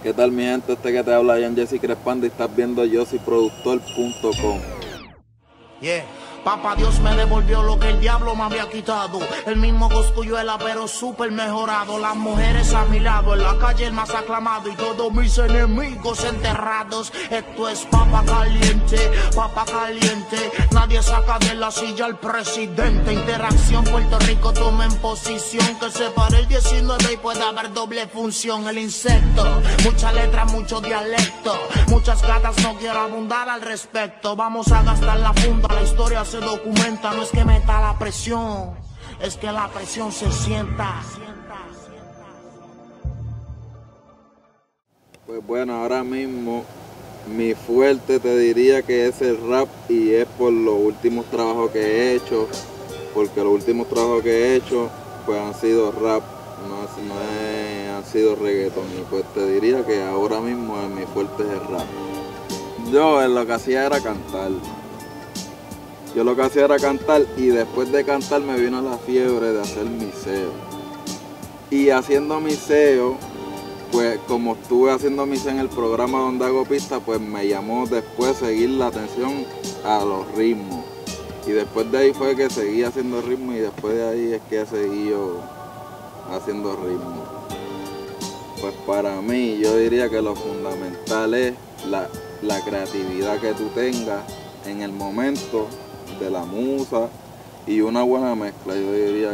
¿Qué tal mi gente? Este que te habla Jan Jesse Crespanda y estás viendo YosiProductor.com. Yeah. Papá Dios me devolvió lo que el diablo me había quitado. El mismo Cosculluela pero súper mejorado. Las mujeres a mi lado, en la calle el más aclamado y todos mis enemigos enterrados. Esto es papa caliente, papa caliente. Nadie saca de la silla al presidente. Interacción, Puerto Rico toma en posición. Que se pare el 19 y pueda haber doble función. El insecto, mucha letra, mucho dialecto. Muchas gatas, no quiero abundar al respecto. Vamos a gastar la funda, la historia se documenta, no es que meta la presión, es que la presión se sienta. Pues bueno, ahora mismo mi fuerte te diría que es el rap y es por los últimos trabajos que he hecho, porque los últimos trabajos que he hecho pues han sido rap, han sido reggaeton, y pues te diría que ahora mismo mi fuerte es el rap. Yo lo que hacía era cantar. Yo lo que hacía era cantar y después de cantar me vino la fiebre de hacer miseo. Y haciendo miseo, pues como estuve haciendo miseo en el programa donde hago pistas, pues me llamó después seguir la atención a los ritmos. Y después de ahí fue que seguí haciendo ritmos y después de ahí es que seguí yo haciendo ritmos. Pues para mí yo diría que lo fundamental es la creatividad que tú tengas en el momento de la musa y una buena mezcla. Yo diría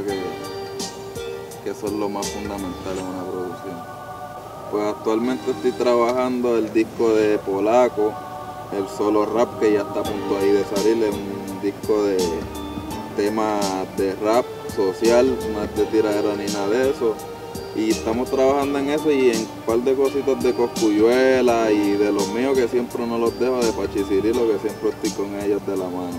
que eso es lo más fundamental en una producción. Pues actualmente estoy trabajando el disco de Polaco, el solo rap, que ya está a punto ahí de salir. Es un disco de temas de rap social, no es de tiradera ni nada de eso, y estamos trabajando en eso y en un par de cositas de Cosculluela y de los míos que siempre no los dejo, de Pachi Cirilo, que siempre estoy con ellos de la mano.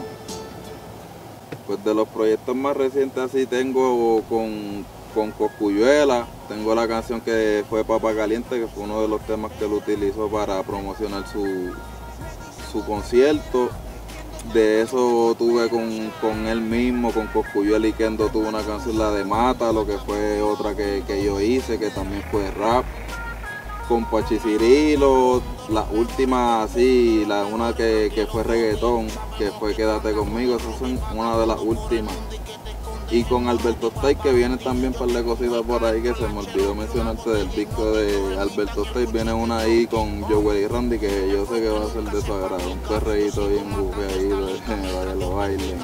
Pues de los proyectos más recientes así tengo con Cosculluela, tengo la canción que fue Papa Caliente, que fue uno de los temas que él utilizó para promocionar su concierto. De eso tuve con él mismo, con Cosculluela y Kendo, tuve una canción, la de Mata, lo que fue otra que yo hice, que también fue rap. Con Pachi Cirilo, la última así, una que fue reggaetón, que fue Quédate Conmigo, esas son una de las últimas. Y con Alberto Stay, que viene también un par de cositas por ahí, que se me olvidó mencionarte del disco de Alberto Stay, viene una ahí con Joel y Randy, que yo sé que va a ser de su agrado, un perreíto bien bufiadito, para que lo bailen.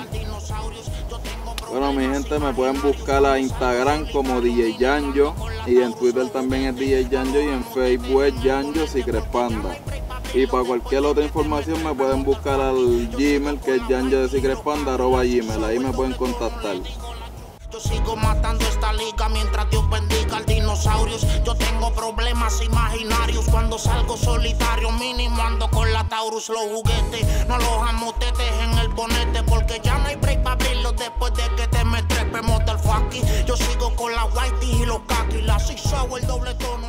Bueno, mi gente, me pueden buscar a Instagram como DJ Janjo, y en Twitter también es DJ Janjo, y en Facebook es Jan Jesse Crespanda. Y para cualquier otra información me pueden buscar al Gmail, que es janjessicrespanda@gmail, ahí me pueden contactar. Yo sigo matando esta liga mientras Dios bendiga al dinosaurios. Yo tengo problemas imaginarios cuando salgo solitario. Mínimo ando con la Taurus, los juguetes. No los amotetes en el bonete, porque ya no hay break para abrirlos después de que te me trepe, motherfucker. Yo sigo con la whitey y los khakis, la 6 el doble tono.